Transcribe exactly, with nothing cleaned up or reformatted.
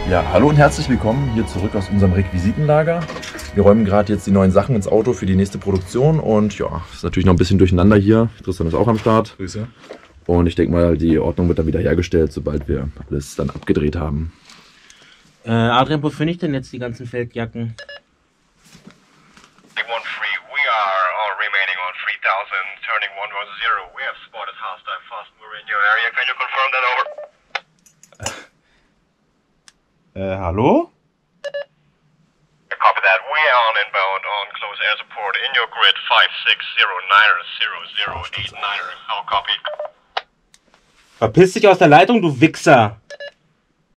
Ja, hallo und herzlich willkommen hier zurück aus unserem Requisitenlager. Wir räumen gerade jetzt die neuen Sachen ins Auto für die nächste Produktion und ja, ist natürlich noch ein bisschen durcheinander hier. Tristan ist auch am Start. Grüße. Und ich denke mal, die Ordnung wird dann wieder hergestellt, sobald wir alles dann abgedreht haben. Äh, Adrian, wo finde ich denn jetzt die ganzen Feldjacken? Äh, hallo? Copy that. We are on inbound on close air support in your grid five six zero nine zero zero eight nine. How copy? Verpiss dich aus der Leitung, du Wichser!